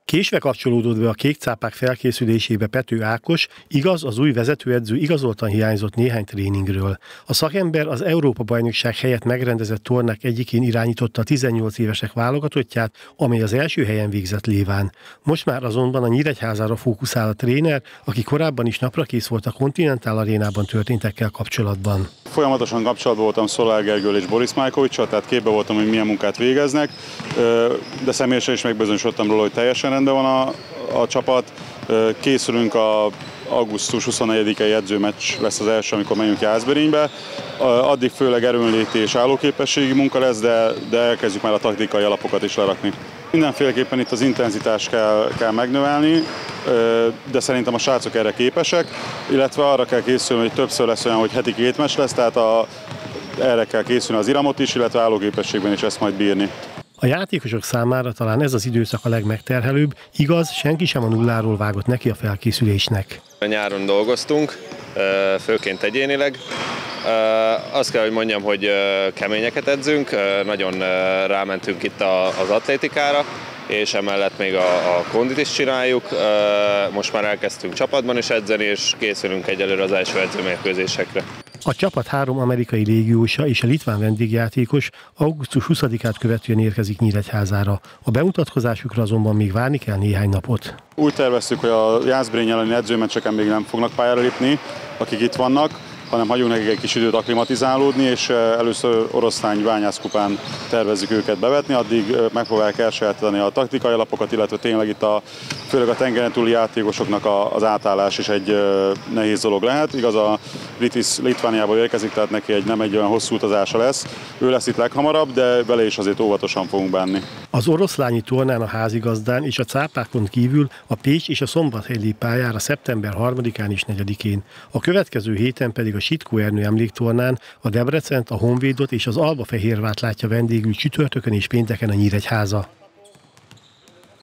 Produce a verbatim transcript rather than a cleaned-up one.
Késve kapcsolódott be a kékcápák felkészülésébe Pető Ákos, igaz, az új vezetőedző igazoltan hiányzott néhány tréningről. A szakember az Európa-bajnokság helyett megrendezett tornák egyikén irányította a tizennyolc évesek válogatottját, amely az első helyen végzett léván. Most már azonban a Nyíregyházára fókuszál a tréner, aki korábban is naprakész volt a Continental Arénában történtekkel kapcsolatban. Folyamatosan kapcsolatban voltam Szolár Gergővel és Boris Majkovicsal, tehát képbe voltam, hogy milyen munkát végeznek, de személyesen is megbizonyosodtam róla, hogy teljesen rendben van a, a csapat. Készülünk a augusztus huszonnegyedikei edzőmeccs lesz az első, amikor megyünk Jászberénybe. Addig főleg erőnléti és állóképességi munka lesz, de, de elkezdjük már a taktikai alapokat is lerakni. Mindenféleképpen itt az intenzitást kell, kell megnövelni, de szerintem a srácok erre képesek, illetve arra kell készülni, hogy többször lesz olyan, hogy heti két meccs lesz, tehát a, erre kell készülni az iramot is, illetve állóképességben is ezt majd bírni. A játékosok számára talán ez az időszak a legmegterhelőbb, igaz, senki sem a nulláról vágott neki a felkészülésnek. Nyáron dolgoztunk, főként egyénileg. Azt kell, hogy mondjam, hogy keményeket edzünk, nagyon rámentünk itt az atlétikára, és emellett még a, a kondit is csináljuk. Most már elkezdtünk csapatban is edzeni, és készülünk egyelőre az első edzőmérkőzésekre. A csapat három amerikai légiósa és a litván vendégjátékos augusztus huszadikát követően érkezik Nyíregyházára. A bemutatkozásukra azonban még várni kell néhány napot. Úgy terveztük, hogy a Jászberény elleni edzőmeccseken még nem fognak pályára lépni, akik itt vannak, hanem hagyunk nekik egy kis időt akklimatizálódni, és először Oroszlány bányászkupán tervezzük őket bevetni, addig megpróbálják elsajátítani a taktikai alapokat, illetve tényleg itt a, főleg a tengeren túli játékosoknak a, az átállás is egy nehéz dolog lehet. Igaz, a Litis Litvániából érkezik, tehát neki egy, nem egy olyan hosszú utazása lesz. Ő lesz itt leghamarabb, de vele is azért óvatosan fogunk bánni. Az oroszlányi tornán a házigazdán és a cápákon kívül a Pécs és a Szombathely pályára szeptember harmadikán és negyedikén. A következő héten pedig a Sitkó Ernő emléktornán a Debrecent, a Honvédot és az Albafehérvárt látja vendégül csütörtökön és pénteken a Nyíregyháza.